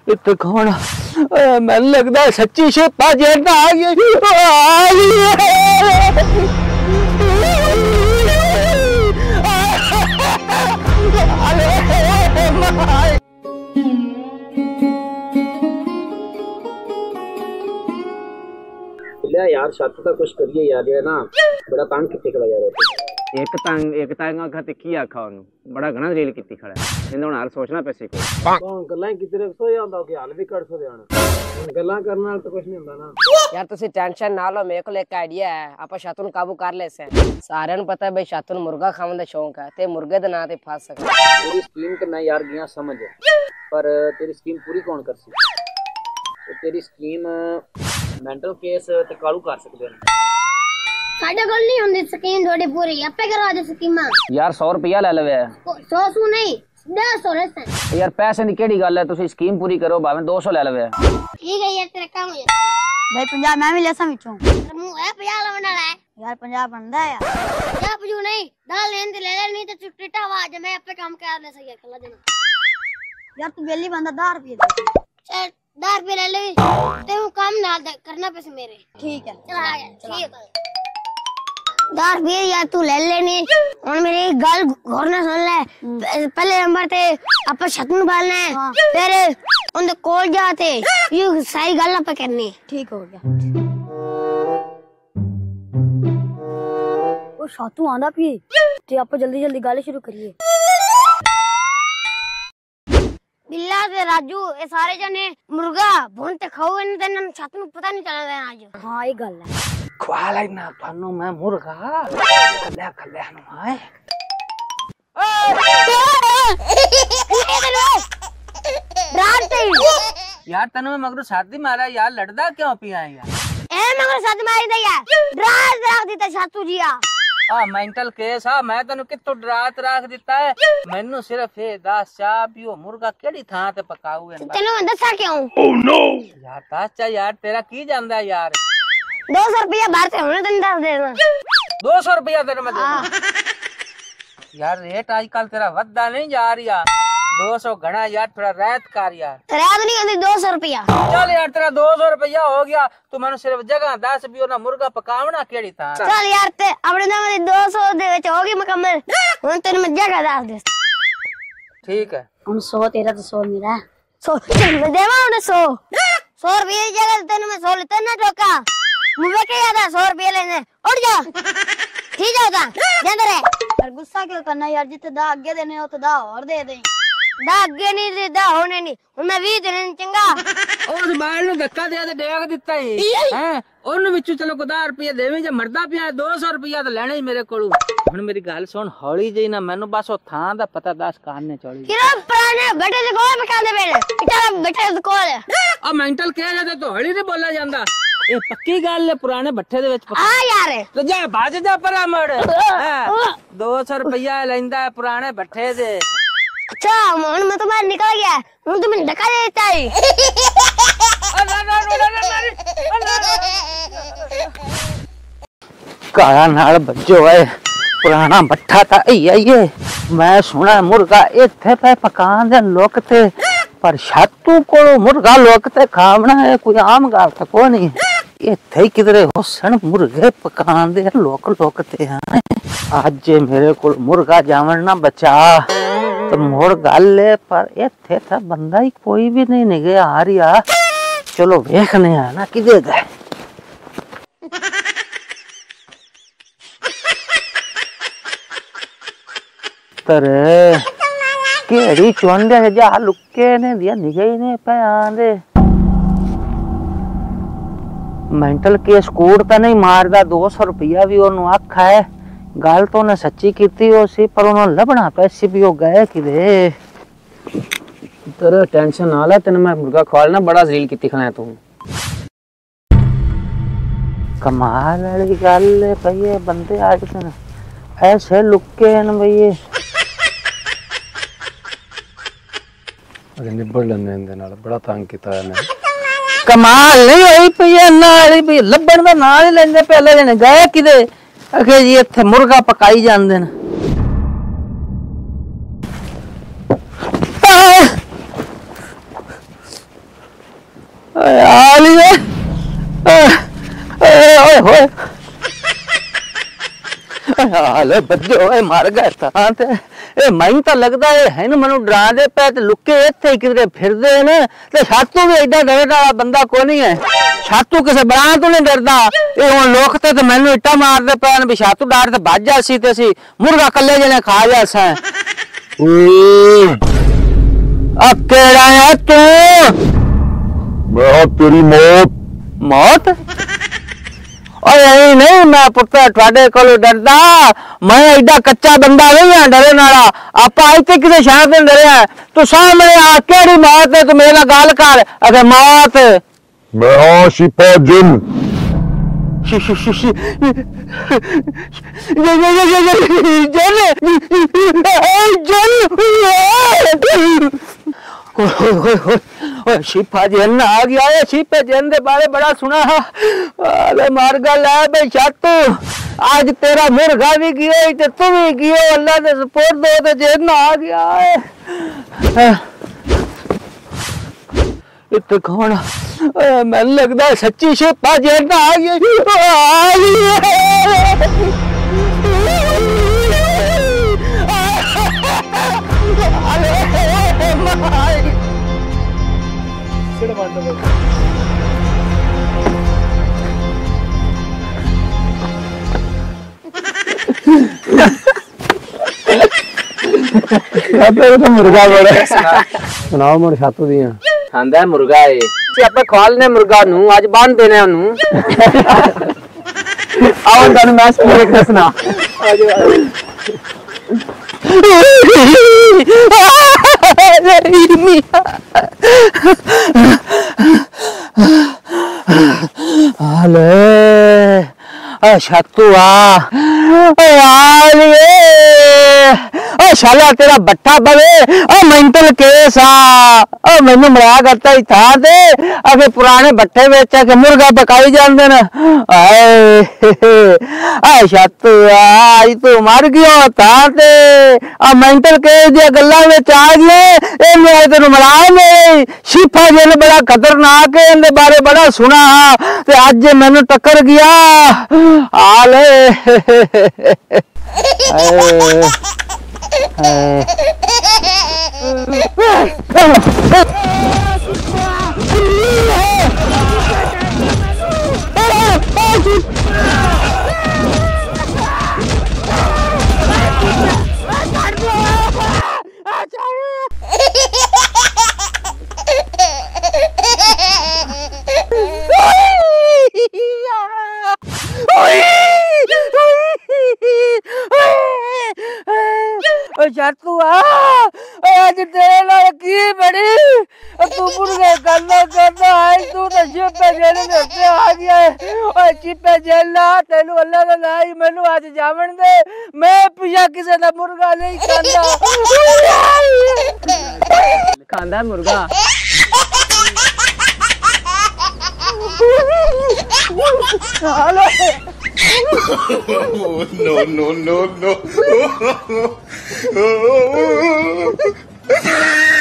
इतने खाना मैंने लगता सच्ची शेपा जेठा आ गया। यार छत का कुछ करिए यार, ये ना बड़ा तंग कितने खड़ा यार। एक तंग खाते की आखा ओनु बड़ा घना रेल कितनी खड़ा है इंदों हाल सोचना पैसे को कौन गल्लां की तरफ सो ਜਾਂਦਾ कि हाल भी कर सो जाना गल्लां करने नाल तो कुछ नहीं ਹੁੰਦਾ ना यार तुसी टेंशन ना लो, मेरे को एक आइडिया है, आपा छत ਨੂੰ काबू कर ले से। सारे ਨੂੰ पता है भाई छत ਨੂੰ मुर्गा खाने ਦਾ शौक है ते मुर्गे ਦੇ ਨਾਂ ਤੇ ਫਸ सकते। तेरी स्कीम तो मैं यार गया समझ, पर तेरी स्कीम पूरी कौन कर सी? तेरी स्कीम मेंटल केस ते कालू कर सकते हैं। साडे कोल नहीं हुंदी स्कीम थोड़ी पूरी, आपे करा दे स्कीमा। यार 100 रुपया ले लवे 100 सु नहीं 150 रहता है। यार पैसे दी केड़ी गल है, तुसी स्कीम पूरी करो भावे 200 ले लवे। ठीक है यार तेरा काम है भाई 50 मैं भी लेसा विचों मुंह है 50 लवना है यार 50 बनदा है यार 50 पजू नहीं डाल लेन दे ले ले नहीं तो चुटटा आवाज मैं आपे काम कर ले सही कला देना। यार तू बेली बंदा 10 रुपए दे चल 10 रुपए ले ले ते हूं काम ना करना पैसे मेरे। ठीक है चल आ गया ठीक है 10 रुपए यार तू ले लेनी और मेरी गल गौर ना सुन ले। पहले नंबर ते आप छत में डालना है फिर उन कोल जाते यू सारी गल आप करनी। ठीक हो गया। वो शातू आंदा पी ते आप जल्दी जल्दी गल शुरू करिए। बिल्ला ते राजू ये सारे जने मुर्गा भून ते खाओ इन ते छत में पता नहीं चला गया आज। हां ये गल है खवा लेना थानू मैं मुर्गा कल्ले कल्ले नु आए यार तनु मैं मगरू शादी मारा यार लड़दा क्यों पिया है यार ए मगर साथ मारी दे यार रात रख दी ते सातू जिया आ मेंटल केस आ मैं तनु कितो डरात रख दिता है मेनू सिर्फ ए 10 चाह पियो मुर्गा केड़ी थां ते पकाऊ है तेनु दसा क्यों ओह नो यार ताचा यार तेरा की जानदा है यार 200 रुपया भरते होने तन 10 देना 200 रुपया तेरे मैं यार रेट आजकल तेरा वद्दा नहीं जा रही यार 200 घना यार थोड़ा रात कर यार रात नहीं होती 200 रुपया। चल यार तेरा 200 रुपया हो गया तू मैंने सिर्फ जगह 10 भी ना मुर्गा पकावना केड़ी था। चल यार ते अपने नाम में 200 दे विच होगी मुकम्मल हुन तेन मैं जगह 10 दे। ठीक है हम 100 तेरा तो 100 मेरा 100 मैं देवा उन्हें 100 रुपये की जगह तेन मैं 100 लेते ना टोका मुझे क्या याद है 100 रुपये लेने उठ जा ठीक है होता जाते रहे। यार गुस्सा क्यों करना यार जितने 10 आगे देने हो तो 10 और दे दे। 10 आगे नहीं दे 10 होने नहीं मैं 20 देने चंगा उस बाल नु धक्का दे ते डेग दिता ही हैं ओनु विचू चलो को 10 रुपया देवे जे मरदा पिया 200 रुपया तो लेना ही मेरे कोलू। हुन मेरी गल सुन हौली जी ना मैनू बस ओ थां दा पता 10 काने चली किरो पुराने बेटे से कोल पका दे बेटे इतना बेटे से कोल आ मेंटल कह जाते तो हौली नहीं बोला जांदा ए पक्की गल है पुराने भट्ठे दे विच हां यार तो जा भाज जा परा मड़ 200 रुपया लेंदा है पुराने भट्ठे दे। अच्छा मोहन मैं तो बाहर निकल गया हूं तो मैंने धक्का दे देता है काला नाल बज्जो है पुराना भट्ठा था ये मैं सुना मुर्गा इथे पे पकान दे लोकते पर छातू को मुर्गा लोकते खावना है कोई आम गल तो को नहीं इथे किधरे होसन मुर्गे पकान दे लोक लोकते हैं। आज जे मेरे को मुर्गा जावन ना बचा तो मोर गल ले पर इथे था बंदा ही कोई भी नहीं निगे आ रिया चलो देखने आ ना किधे गए। तरे केड़ी चोंडे जा लुक्के ने दिया निगे ही नहीं पे आंदे मेंटल केस कूड़ तो नहीं मारदा 200 रुपया भी ओनु आखा है गल तो ने सच्ची कीती हो सी पर उन्होंने लबना पैसे भी हो गए किदे। तेरा टेंशन ना ले तेन मैं मुर्गा खवालना बड़ा जलील कीती खना तू कमाल वाली गल है भई बंदे आज तन ऐसे लुक्के हैं भई अरे निबड़ लेने इंदे नाल बड़ा तंग कीता है कमाल नहीं होई पई नाल भी लबण दा नाल ही लेंदे पहले जने गए किदे अखे जी इत्थे मुर्गा पकाई जांदे न आलिए ओए होए हाले बच्चो मर गए तां ते ए मैं तो लगदा है न मनु डरा दे पे ते लुके इत्थे किधरे फिरदे ने ते सातू भी एडा डरदा बंदा कोई नहीं है सातू किसे बड़ा तो नहीं डरदा ए हुन लोग ते मैनू इट्टा मारदे पैन भी सातू डर ते भज जासी ते सी मुर्गा कल्ले जने खा जासा अब केड़ा है तू मैं तेरी मौत मौत नहीं मैं पुत्र थोड़े को डरदा मैं एडा कच्चा बंदा नहीं है डरे नाला आप इतने किसी शहर से डरे है तू सामने आ केड़ी मौत है तू मेरे नाल गल कर अगर मौत मैं हाँ शिपा जिन शिफा जन आ गया है शिपे जन दे बारे बड़ा सुना अरे मार गल है भाई छातू आज तेरा मुर्गा भी गियो ते तू भी गियो अल्लाह ने सपोर्ट दो ते जन आ गया है इतने कौन मैंने लगता है सच्ची शिपा जन आ गया तो मुर्गा बड़ा सुनाओ मोर छातू दियां खांदा मुर्गा है ते आपे खवालने मुर्गा नु आज बांध देने नु आओ तन मैच पूरे दसना अले छातू शाला तेरा बट्टा पवे मेंटल केस आ मैनू मरा करता ही था ते अगे पुराने बट्टे बेच के मुर्गा पकाई जाते न छातू आज तू मर गया था ते आ मेंटल केस दी गल्लां विच आ गए मैं तेन मरा नहीं शिफा जिन बड़ा खतरनाक है इनके बारे बड़ा सुना ते अज मैनू टक्कर गया आले छातू आज तेरे नाल की बड़ी तू मुर्गे करना आज तू तो शिपे जेल दे उत्ते आ गया है ओए शिपे जेल तेनू अल्लाह दा नाम ही मैनू आज जावण दे मैं पिछा किसे दा मुर्गा नहीं खांदा मुर्गा no.